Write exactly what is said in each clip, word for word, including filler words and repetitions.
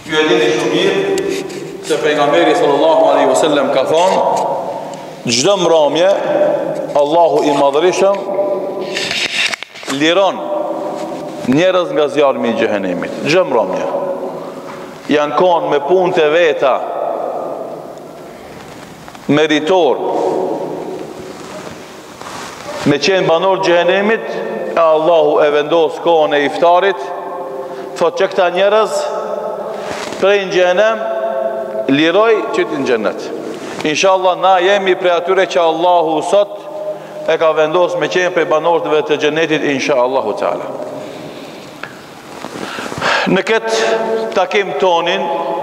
Ju e dini shumë mirë se pejgamberi sallallahu alaihi wasallam ka thonë, çdo mbrëmje Allahu i Madhërisëm liron njerëz nga zjarmi i xhehenemit. Çdo mbrëmje janë konë me punë të veta meritor me qenë banor xhehenemit, e Allahu e vendos kohën e iftarit, thot që këta njerëz prej në xhehenem liroj qëti në xhennet. Inshallah na jemi prej atyre që Allahu sot e ka vendos me qenë prej banorëve të xhennetit, inshallahu taala. Në këtë takim tonin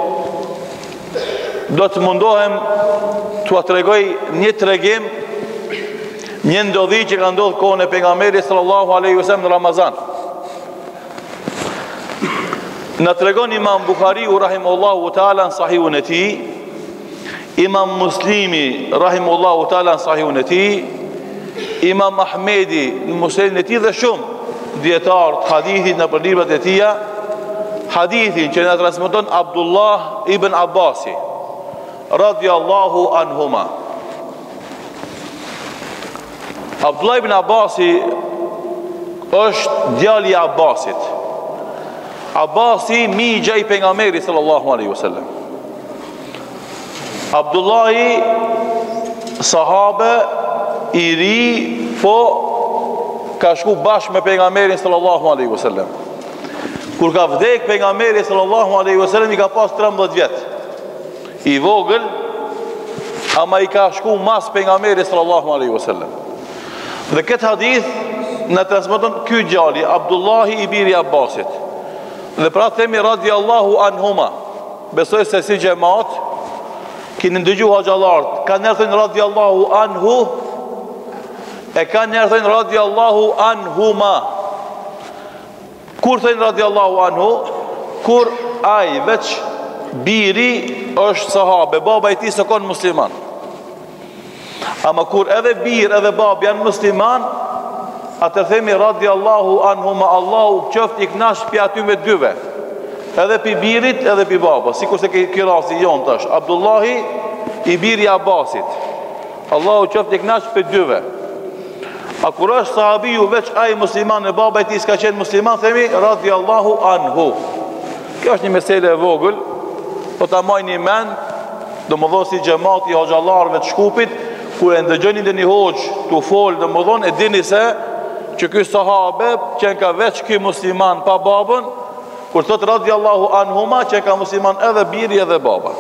do të mundohem t'ua tregoj një tregim, një ndodhi që ka ndodhur kohën e pejgamberit sallallahu alaihi wasallam në Ramazan. Në tregon Imam Buhariu rahimahullahu taala në sahihun e tij, Imam Muslimi rahimahullahu taala në sahihun e tij, Imam Ahmedi në musnedin e tij dhe shumë dietar të hadithit në librat e tij, hadithin që na transmeton Abdullah ibn Abbasi radhiyallahu anhuma. Abdullah ibn Abbasi është djali i Abbasit. Abbasi migja i pejgamberit sallallahu alaihi wasallam. Abdullahi sahabe i ri, po ka shku bashkë me pejgamberin sallallahu alaihi wasallam. Kur ka vdek pejgamberi sallallahu alaihi wasallam i ka pas trembëdhjetë vjet. I vogël, ama i ka shku mas pejgamberi sallallahu alaihi wasallam. Dhe këtë hadith në transmeton ky djali, Abdullahi i biri Abbasit. Dhe pra themi radiallahu anhuma. Besoj se si xhamat keni ndëgju hoxhallart, kanë thënë radiallahu anhu, e kanë thënë radiallahu anhuma. Kur thënë radiallahu anhu, kur ai veç biri është sahabe, baba i tij s'kon musliman. Ama kur edhe bir edhe bab janë musliman, atë themi radiallahu anhuma, Allahu qoftë i kënaqë pi atyve dyve, edhe pi birit edhe pi babës, sikur se ky rasti jon tash, Abdullahi i biri Abbasit, Allahu qoftë i kënaqë pi dyve. A kur është sahabiu veç ai musliman e baba i tij s'ka qenë musliman, themi radiallahu anhu. Kjo është një mesele e vogël, po ta majni mend, domethënë si xhamati i hoxhallarëve të Shkupit, kur e ndëgjoni ndonjë hoxh tu fol, domethënë e dini se që ky sahabe që ka veç ky musliman pa babën, kur thot radiallahu anhuma që ka musliman edhe biri edhe baba.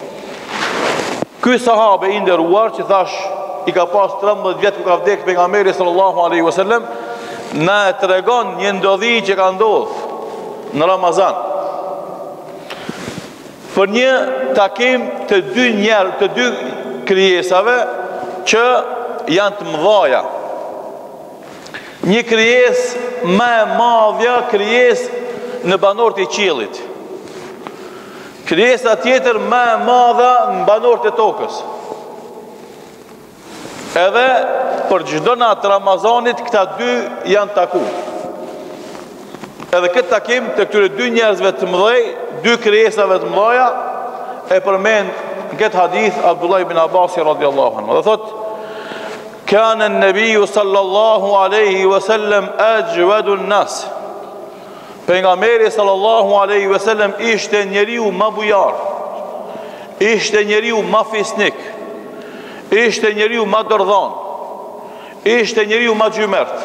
Ky sahabe i nderuar që thash i ka pas trembëdhjetë vjet ku ka vdek pejgamberi sallallahu alaihi wasallam, na e tregon një ndodhi që ka ndodhur në Ramazan. Për një takim të dy njerëz, të dy krijesave që janë të mëdhaja. Një krijesë më e madhe, krijesë në banorët e qiellit. Krijesa tjetër më e madhe në banorët e tokës. Edhe për çdo natë Ramazanit këta dy janë taku. Edhe këtë takim të këtyre dy njerëzve të mëdhej, dy krijesave të mëdha, e përmend në këtë hadith Abdullah ibn Abbas radhiyallahu anhu. Dhe thot: "Kana an-nabiyyu sallallahu alaihi wasallam ajwadu an-nas." Pejgamberi sallallahu alaihi wasallam ishte njeriu më bujar, ishte njeriu më fisnik, ishte njeriu më dërdhan, ishte njeriu më gjymert.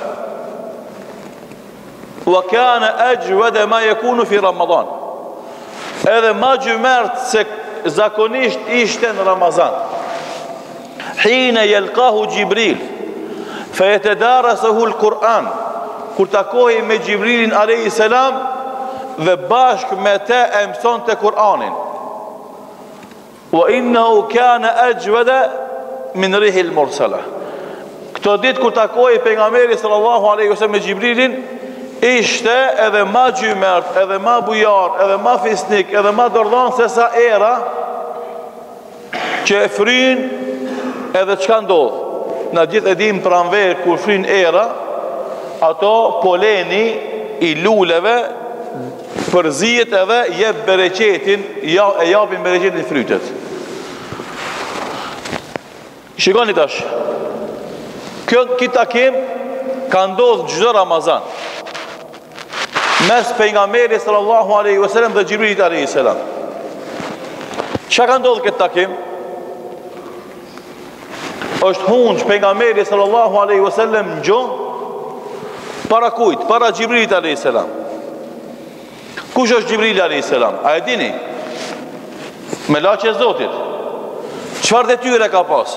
Wa kana ajwada ma yakunu fi Ramadan. Edhe më gjymert se zakonisht ishte në Ramazan. Hina yalqahu Jibril fa yatadarasuhu al-Quran. Kur takohej me Gjibrilin alayhis salam dhe bashk me te e mësonte Kur'anin. Wa innahu kana ajwada min rihil mursala. Këto ditë kur takohej pejgamberi sallallahu alaihi wasallam me Gjibrilin, ishte edhe ma gjymert, edhe ma bujar, edhe ma fisnik, edhe ma dërdhan se sa era që e fryn edhe çka ndodh. Na gjithë e dim pranver kur fryn era, ato poleni i luleve përzihet edhe jep bereqetin, ja, e japin bereqetin frytet. Shikoni tash, kjo këtë takim ka ndodhur çdo Ramazan mes pejgamberit sallallahu alaihi wasallam dhe Xhibrilit alaihi salam. Çka ka ndodhur këtë takim? Është hunç pejgamberi sallallahu alaihi wasallam në gjuhë para kujt? Para Xhibrilit alaihi salam. Kush është Xhibrili alaihi salam? A e dini? Melaçi e Zotit. Çfarë detyre ka pas?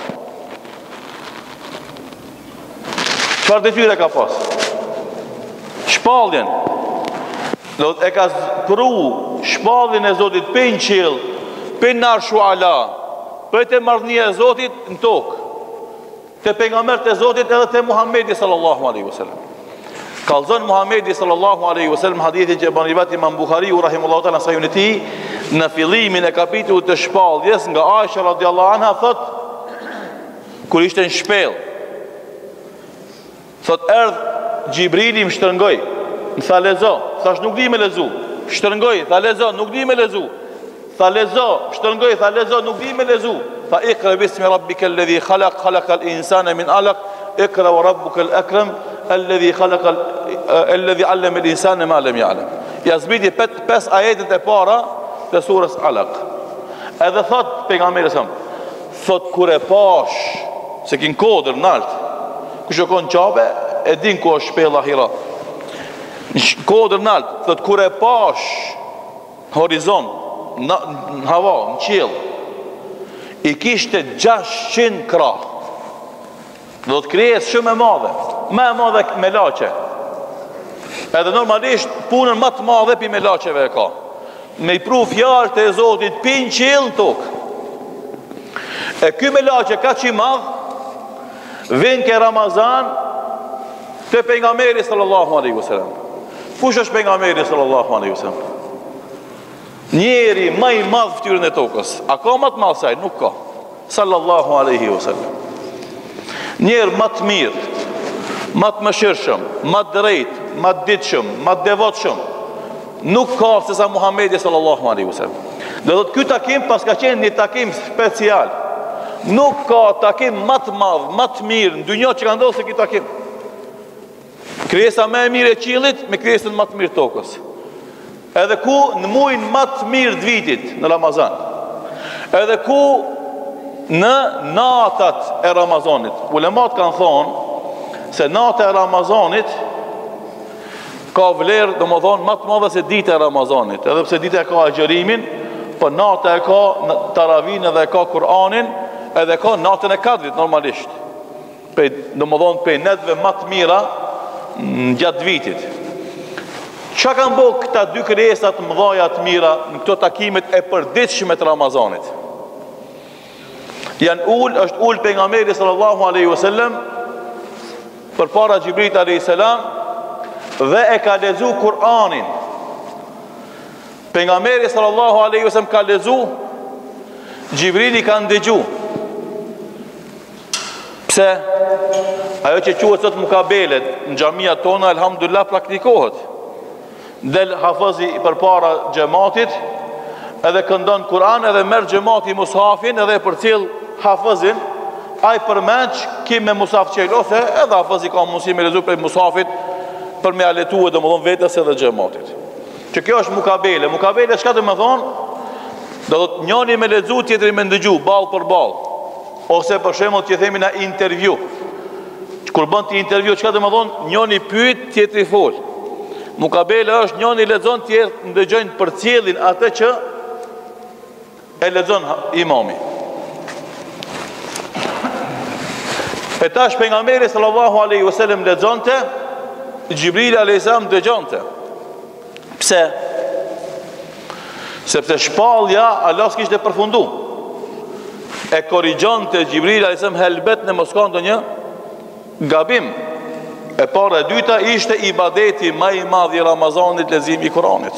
Çfarë detyre ka pas? Shpalljen. Do e ka pru shpalljen e Zotit pe në qiell, pe në arshu ala, pe te marrënia e Zotit në tokë, te pejgambert e Zotit edhe te Muhamedi sallallahu alaihi wasallam. Kallzon Muhamedi sallallahu alaihi wasallam hadithin që e bën rivat Imam Buhariu rahimahullahu taala sahihun e tij në fillimin e kapitullit të shpalljes nga Aisha radhiyallahu anha thot kur ishte në shpellë, thot erdh Xhibrili më shtrëngoi, më tha lezo, thash nuk di me lezu, shtrëngoi, tha lezo, nuk di me lezu, tha lezo, shtrëngoi, tha lezo, nuk di me lezu, tha ikra bismi rabbika alladhi khalaq khalaqal insana min alaq ikra wa rabbuka al-akram alladhi khalaqa alladhi 'allama al-insana ma lam ya'lam. Ja zbriti pesë ajetet e para të surës Alaq. Edhe thot pejgamberi sa, thot kur e pash se kin kodër nalt, kush e kon qabe e din ku është shpella Hira. Në kodër nalt, thot kur e pash horizont, në hava, në qiell, i kishte gjashtëqind krah. Do të krijes shumë e madhe, më e madhe me laçe. Edhe normalisht punën më të madhe pi me laçeve e ka. Me i pru fjalët e Zotit pi në qiell në tokë. E ky me laçe ka që i madh, vjen ke Ramazan te pejgamberi sallallahu alaihi wasallam. Kush është pejgamberi sallallahu alaihi wasallam? Njeri më i madh fytyrën e tokës. A ka më të madh se ai? Nuk ka. Sallallahu alaihi wasallam. Njerë më të mirë, më të mëshirshëm, më të drejtë, më të ditshëm, më të devotshëm, nuk ka se sa Muhamedi sallallahu alaihi wasallam. Do të ky takim pas ka qenë një takim special. Nuk ka takim më të madh, më të mirë në dynjë që ka ndodhur se ky takim. Krijesa më e mirë e qiellit me krijesën më të mirë tokës. Edhe ku në muajin më të mirë të vitit, në Ramazan. Edhe ku në natat e Ramazanit. Ulemat kanë thonë se nata e Ramazanit ka vlerë, do më thonë, më të madhe se dita e Ramazanit. Edhe pse dita e ka agjërimin, po nata e ka taravin edhe e ka Kur'anin, edhe ka natën e Kadrit normalisht. Pe, do më thonë, pe netve më të mira në gjatë vitit. Qa kanë bo këta dy krijesat mëdhaja të mira në këto takimet e përditshme të Ramazanit? Janë ul, është ul pejgamberi sallallahu alaihi wasallam për para Xhibrilit alaihi salam dhe e ka lexu Kur'anin. Pejgamberi sallallahu alaihi wasallam ka lexu, Xhibrili ka ndëgju. Pse? Ajo që quhet sot mukabelet në xhamia tona elhamdulillah praktikohet. Del hafizi përpara xhamatit, edhe këndon Kur'an, edhe merr xhamati mushafin edhe përcjell hafëzin, ai përmend që me mushaf qel, ose edhe hafëzi ka mundësi me lezu prej mushafit për me aletua dhe më thonë vetës edhe xhamatit. Që kjo është mukabele. Mukabele shka të më thonë, do të njëni me lezu, tjetëri me ndëgju, balë për balë. Ose për shembull që themi na intervju. Kur bën ti intervju, çka do të thonë, njëri pyet, tjetri fol. Mukabele është njëri lexon, tjetri ndëgjojnë përcjellin atë që e lexon imami. E tash pejgamberi sallallahu alaihi wasallam lexonte, Xhibrili alayhis salam dëgjonte. Pse? Sepse shpallja Allah s'kishte përfundu. E korrigjonte Xhibrili alayhis salam helbet në mos ka ndonjë gabim. E para e dyta ishte ibadeti më i madh i Ramazanit, leximi i Kuranit.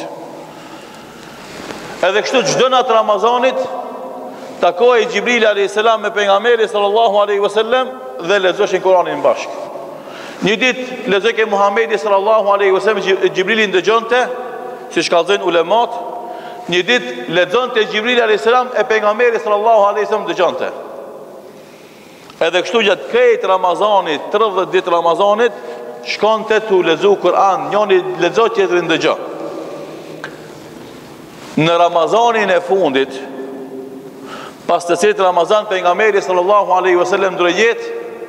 Edhe kështu çdo natë Ramazanit takoi Xhibrili alayhis salam me pejgamberin sallallahu alaihi wasallam dhe lexoshin Kuranin bashkë. Një ditë lexoi ke Muhamedi sallallahu alaihi wasallam, Xhibrili ndëgjonte si shkallëzojnë ulemat, një ditë lexonte Xhibrili alayhis salam e pejgamberi sallallahu alaihi wasallam dëgjonte. Edhe kështu gjatë krejt Ramazanit, tridhjetë ditë Ramazanit, shkonte tu lexu Kur'an, njëri lexo tjetri ndëgjon. Në Ramazanin e fundit, pas të cilit Ramazan pejgamberi sallallahu alaihi wasallam ndrojjet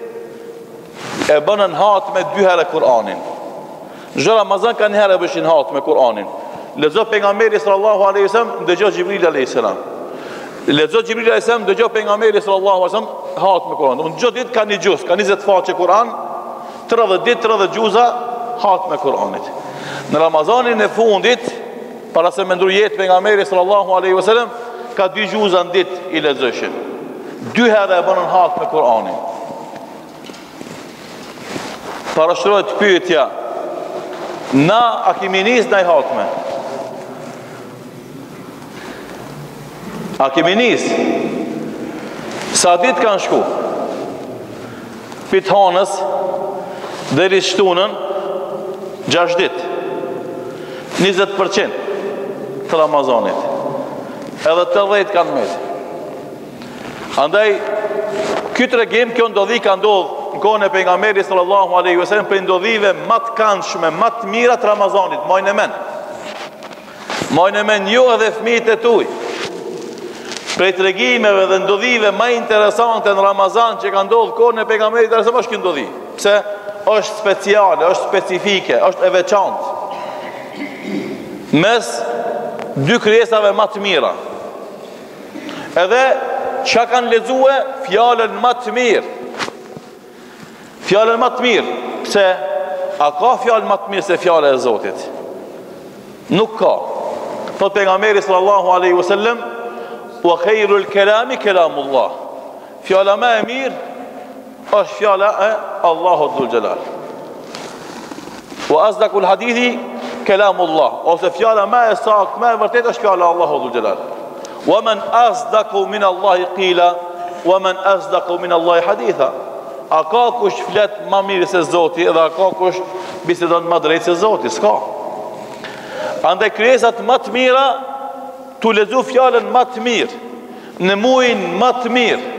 e bënën hatme dy herë Kur'anin. Çdo Ramazan kanë një herë bëshin hatme Kur'anin. Lexo pejgamberi sallallahu alaihi wasallam, dëgjo Xhibril alayhis salam. Lexo Xhibril alayhis salam, dëgjo pejgamberi sallallahu alaihi wasallam hatme Kur'an. Unë çdo ditë ka një gjuz, ka njëzet faqe Kur'an, tridhjetë ditë, tridhjetë gjuza hatme Kur'anit. Në Ramazanin e fundit, para se me ndrujet pejgamberi sallallahu alaihi wasallam, ka dy gjuza në ditë i lexojshin. Dy herë e bënën hatme Kur'anin. Parashtrohet pyetja, na a kemi nis ndaj hatme? A kemi nis? Sa ditë kanë shku? Pit hanës deri shtunën gjashtë ditë. njëzet përqind të Ramazanit. Edhe të dhjetë kanë metë. Andaj, këtë regim, kjo ndodhi ka ndodhë në kohën e pejgamberit sallallahu alaihi wasallam për ndodhive më të këndshme, më të mira të Ramazanit, mojnë e men. Mojnë e men ju edhe fëmijët e tuaj. Prej të regimeve dhe ndodhive më interesante në Ramazan që ka ndodhë kohën e pejgamberit sallallahu alaihi wasallam është kjo ndodhi. Pse? Është speciale, është specifike, është e veçantë. Mes dy krijesave më të mira. Edhe që kanë lexue fjallën më të mirë. Fjallën më të mirë. Pse? A ka fjallën më të mirë se fjallë e Zotit? Nuk ka. Thot pejgamberi sallallahu alaihi wasallam, wa khairul kalami kalamullah. Fjalla më e mirë është fjalla e Allahut dhul Jalal. Wa asdaqul hadithi kalamullah. Ose fjalla më e saktë, më e vërtetë është fjalla e Allahut dhul Jalal. Wa man asdaqu min Allahi qila, wa man asdaqu min Allahi haditha. A ka kush flet më mirë se Zoti, edhe a ka kush bisedon më drejt se Zoti? S'ka. Andaj krijesat më të mira tu lexu fjalën më të mirë në muin më të mirë.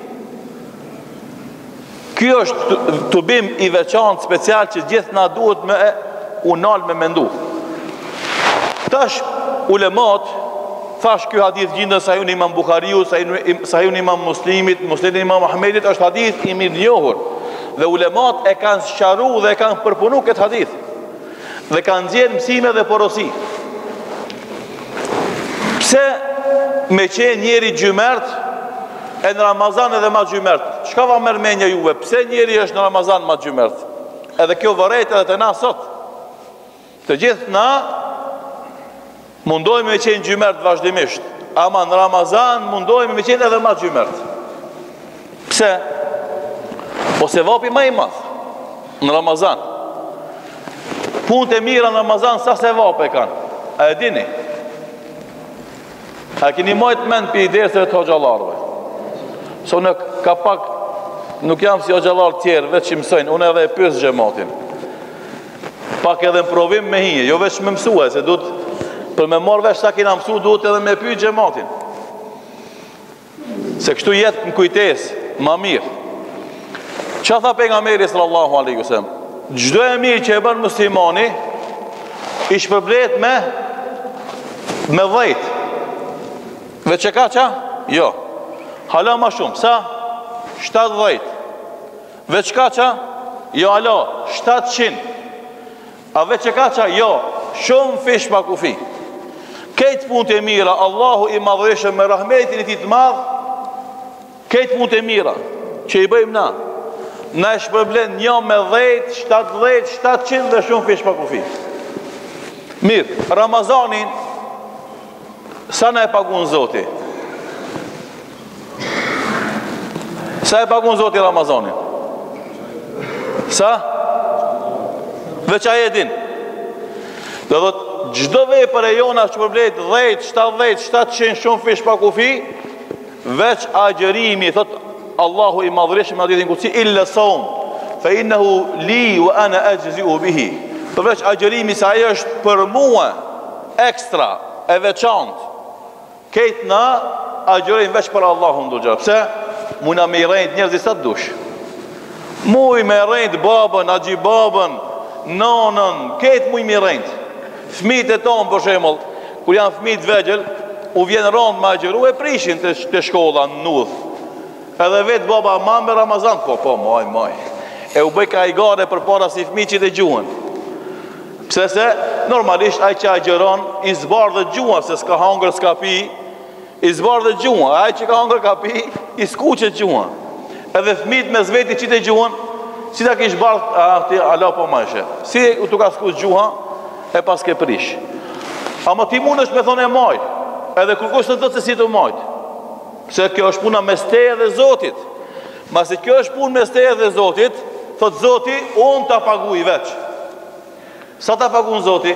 Ky është të bim i veçantë special që gjithë na duhet me unal me mendu. Tash ulemat thash ky hadith gjendën Sahihun Imam Buhariu, Sahihun Imam Muslimit, Musnedin Imam Ahmedit, është hadith i mirë njohur. Dhe ulemat e kanë sqaruar dhe e kanë përpunuar këtë hadith. Dhe kanë nxjerrë mësime dhe porosi. Pse me qenë njeri gjymert e në Ramazan edhe ma gjymert? Çka va merr mendja juve? Pse njeri është në Ramazan ma gjymert? Edhe kjo vërejt edhe të na sot. Të gjithë na mundohemi me qenë gjymert vazhdimisht, ama në Ramazan mundohemi me qenë edhe ma gjymert. Pse? Ose vapi ma i madh në Ramazan. Punët e mira në Ramazan sa se vape kanë? A e dini? A keni majtë mend për i derseve të hoxhallarëve? So në ka pak, nuk jam si hoxhallar tjerë, veç që mësojnë, unë edhe e pyes xhamatin. Pak edhe në provim me hije, jo veç me mësue, se duhet, për me marrë veç sa kena mësu, duhet edhe me pyet xhamatin. Se kështu jetë në kujtesë, ma mirë. Qa tha pejgamberi sallallahu alaihi wasallam? Çdo e mirë që e bën muslimani i shpërblet me me dhejt. Veç e ka qa? Jo. Hala ma shumë. Sa? shtatë dhejt. Veç ka qa? Jo hala. shtatëqind. A veç e ka qa? Jo. Shumë fish pa kufi. Këtë punë të mira, Allahu i madhëshëm me rahmetin e ti të madh, këtë punë të mira që i bëjmë na, na e shpërblen një me dhejt, shtatë dhejt, shtatëqind dhe shumë fish pa kufi. Mirë, Ramazanin sa na e pagun Zoti? Sa e pagun Zoti Ramazanin? Sa? Veç a e din. Dhe dhët, gjdo vepër e jona që përblet dhejt, shtatë dhejt, shtatëqind shumë fish pa kufi, veç agjerimi, thot Allahu i madhërishëm në hadithin kutsi, illa saum, fa innehu li wa ana ajzi'u bihi. Përveç agjerimi sa ajo është për mua, ekstra, e veçantë, këtë na agjërojmë veç për Allahun do gjë. Pse? Muna me i rejt njerëzit sa të dush. Muj me rejt babën, agji babën, nonën, këtë muj me rejt. Fmit e tonë, për shemëll, kur janë fmit vegjel, u vjen rond me agjëru e prishin të, të shkolla në nudh. Edhe vetë baba ma me Ramazan, po, po, maj, maj. E u bëj ka i gare për para si fmi që i dhe gjuhën. Pse se, normalisht, aj që agjëron, i zbarë dhe gjuhën, se s'ka hangër, s'ka pi, i zbarë dhe gjuhën, aj që ka hangër, ka pi, i skuqet gjuhën. Edhe fmit me zveti që i dhe gjuhën, si ta kish barë, a, ti, ala po majshe. Si u të ka skuq gjuhën, e pas ke prish. Ama ti mund është me thonë e maj, edhe kërkush të të të si të majtë. Se kjo është puna mes teje dhe Zotit. Masi kjo është punë mes teje dhe Zotit, thot Zoti, unë ta paguj veç. Sa ta pagun Zoti?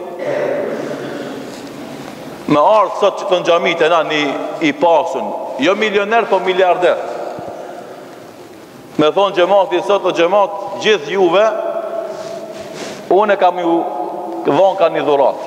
Me ardhë sot që të në gjamit e na një i pasun, jo milioner, po miliarder. Me thonë gjemati sot o gjemat, gjithë juve, unë e kam ju dhonë ka një dhurat.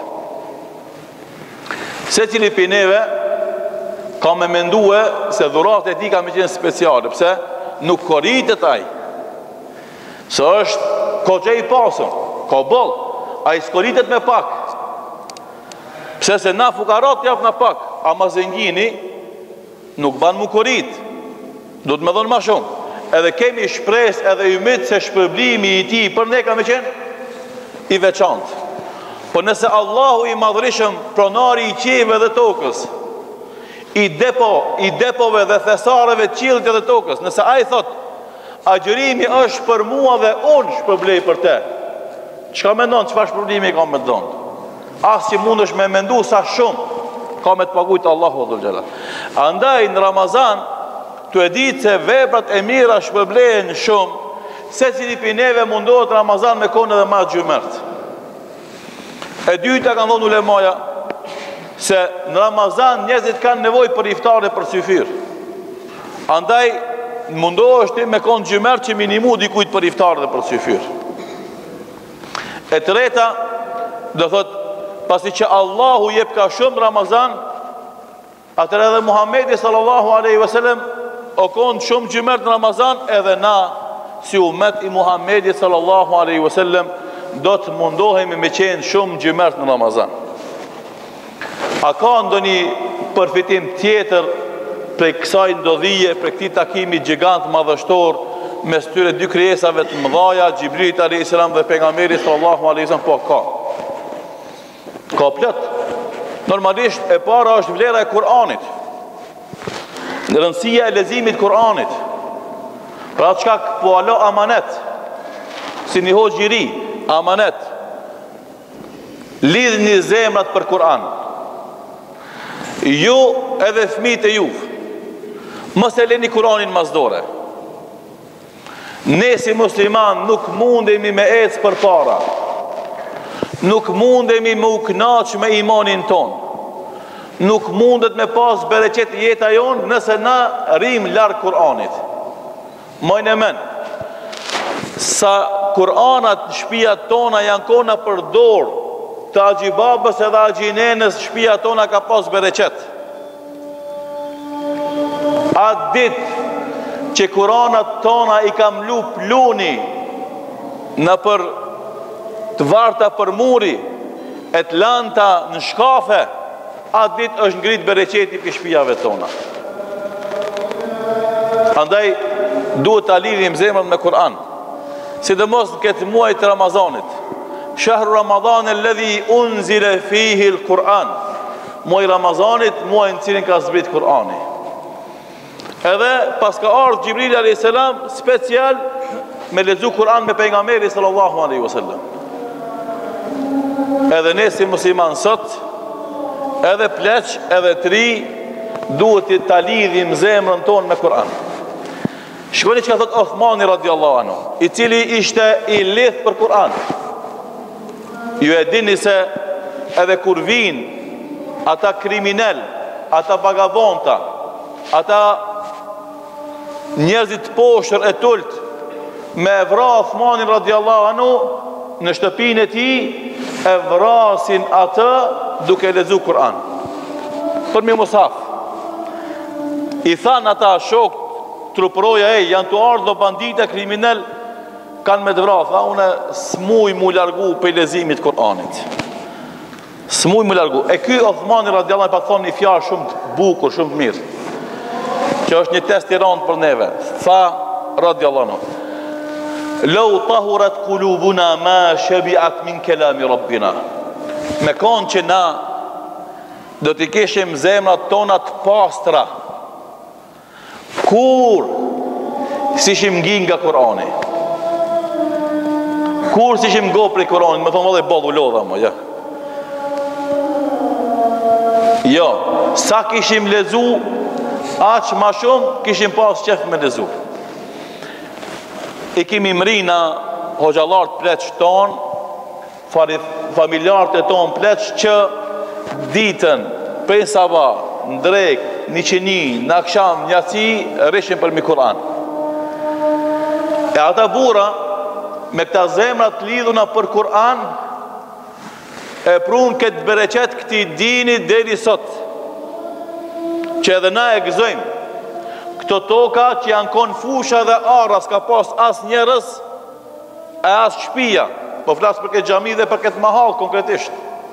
Se cili pineve, ka me mendue se dhurat e ti ka me qenë speciale, pse nuk koritet aj. Se është ko që i pasën, ka bëll, a i s'koritet me pak. Pse se na fukarat jap na pak, a ma zengini nuk ban mu korit. Do të me dhonë ma shumë. Edhe kemi shpres edhe ymit se shpërblimi i ti për ne ka me qenë i veçantë. Po nëse Allahu i madhrishëm, pronari i qive dhe tokës, i depo, i depove dhe thesareve qilit dhe tokës, nëse a i thot, agjërimi është për mua dhe unë shpërblej për te, çka me ndonë, qëfar shpërblimi ka me ndonë? Asë që mund është me mendu sa shumë, ka me të pagujtë Allahu dhul xhelal. Andaj në Ramazan, të edhit se veprat e mira shpërblejnë shumë, se cili pineve mundohet Ramazan me kone dhe ma gjymert. E dyta kanë thonë ulemaja, se në Ramazan njerëzit kanë nevoj për iftare për syfir. Andaj mundohesh ti me konë gjymer që minimu dikujt për iftare dhe për syfir. E treta, dhe thot, pasi që Allahu jep ka shumë Ramazan, atër edhe Muhammedi sallallahu aleyhi vësallem o konë shumë gjymer në Ramazan, edhe na, si umet i Muhammedi sallallahu aleyhi vësallem, do të mundohemi me qenë shumë gjymert në Ramazan. A ka ndonjë përfitim tjetër për kësaj ndodhije, për këtij takimi gjigant madhështor mes tyre dy krijesave të mëdha, Xhibrilit alayhis salam dhe pejgamberit sallallahu alaihi wasallam? Po ka. Ka plot. Normalisht e para është vlera e Kur'anit. Rëndësia e leximit të Kur'anit. Pra çka po alo amanet. Si një hoxh i ri, amanet. Lidhni zemrat për Kur'an. Ju edhe fëmijët e juve. Mos e leni Kur'anin masdore. Ne si musliman nuk mundemi me ecë për para. Nuk mundemi me u knaq me imanin ton. Nuk mundet me pas bereqet jeta jon nëse na rim larg Kur'anit. Mojnë e men. Sa Kur'anat në shpijat tona janë kona për dorë, të agjibabës edhe agjinenës shpijat tona ka pas bereqet. Atë dit që Kur'anat tona i kam lu pluni në për të varta për muri, e të lanta në shkafe, atë dit është ngrit bereqeti për shpijave tona. Andaj, duhet të lidhim zemrën me Kur'an. Sidomos në këtë muaj të Ramazanit. Shahru Ramazan alladhi unzila fihi al-Quran. Muaj Ramazanit, muaj në cilin ka zbrit Kur'ani. Edhe pas ka ardhur Xhibrili alayhis salam special me lexu Kur'an me pejgamberin sallallahu alaihi wasallam. Edhe ne si musliman sot, edhe pleq, edhe tri, duhet të ta lidhim zemrën tonë me Kur'an. Shikoni që ka thot Uthmani radiallahu anhu, i cili ishte i lidh për Kur'an. Ju e dini se edhe kur vinë ata kriminel, ata vagabonta, ata njerëzit poshtër e tult me vra Uthmanin radiallahu anhu në shtëpinë e tij, e vrasin atë duke lexuar Kur'an. Për mi mushaf. I than ata shok truproja e janë të ardhur bandita kriminal kanë me të vrarë, tha une s'muj mu largu për lezimit Kur'anit. S'muj mu largu. E ky Othmani radiallahu anhu pa thonë një fjalë shumë të bukur, shumë të mirë, që është një test i rëndë për neve. Tha radiallahu anhu: "Lau tahurat qulubuna ma shabi'at min kalami rabbina." Me konë që na do t'i kishim zemrat tona të pastra, kur si shim ngin nga Kur'ani, kur si shim go prej Kur'anit, me thonë dhe bodhu lodha mo, ja. Jo, sa kishim lezu, aq ma shumë kishim pas qef me lezu. I kemi mrina hoxhalart pleq ton, familjarët e ton pleq, që ditën prej sabah, në drek, një qeni, në aksham, një aci, rishim për mi Kur'an. E ata bura, me këta zemrat lidhuna për Kur'an, e prun këtë bereqet këti dini deri sot, që edhe na e gëzojmë. Këto toka që janë konë fusha dhe ara, s'ka pas as njerës, e as shpia, po flasë për këtë gjami dhe për këtë mahal konkretisht.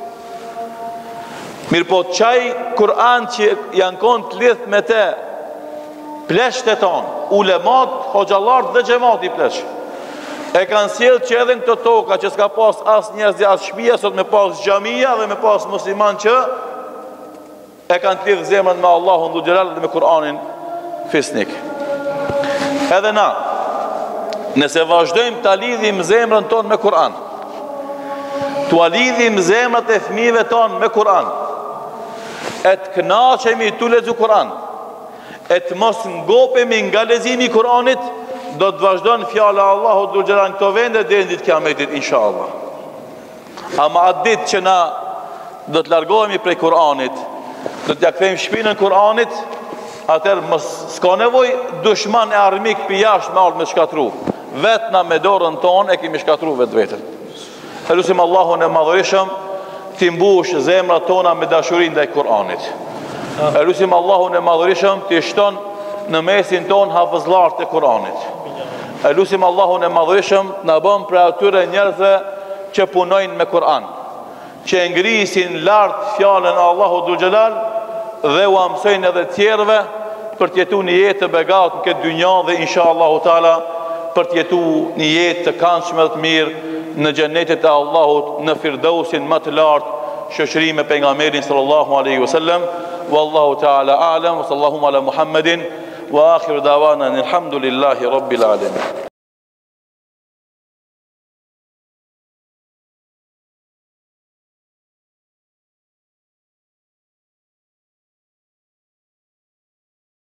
Mirë po qaj Kur'an që janë konë të lidh me te, plesht e tonë, ulemat, hoxhalart dhe gjemat i plesh, e kanë sjellë që edhe në këto toka që s'ka pas as njerëz dhe as shpia, sot me pas gjamia dhe me pas musliman që e kanë të lidh zemrën me Allahun dhu xhelal dhe me Kur'anin fisnik. Edhe na, nëse vazhdojmë ta lidhim zemrën tonë me Kur'an, t'ua lidhim zemrat e fëmijëve tonë me Kur'an, e të kënaqemi tu lexu Kur'an, e të mos ngopemi nga leximi i Kur'anit, do të vazhdon fjala e Allahut dhul xhelal në këto vende deri në ditën e Kiametit inshallah. Ama atë ditë që na do të largohemi prej Kur'anit, do t'ja kthejmë shpinën Kur'anit, atëherë mos s'ka nevojë dushman e armik pi jashtë me ardhmë shkatru. Vetna me dorën tonë e kemi shkatru vetë vetën. Elusim Allahun e madhërishëm t'i mbush zemrat tona me dashurin ndaj Kur'anit. Elusim Allahun e madhërishëm t'i shton në mesin ton hafëzlar të Kur'anit. Elusim Allahun e madhërishëm në bëm për atyre njerëzve që punojnë me Kur'an, që ngrisin lartë fjallën Allahu dhul xhelal dhe u amsojnë edhe tjerëve për t'jetu një jetë të begat në këtë dynja dhe insha Allahu ta'ala për t'jetu një jetë të këndshme dhe të mirë në xhenetet e Allahut, në firdausin më të lartë, shoqëri me pejgamberin sallallahu alaihi wasallam. Wallahu ta'ala a'lam wa sallallahu ala Muhammedin wa akhiru dawana alhamdulillahi rabbil alamin.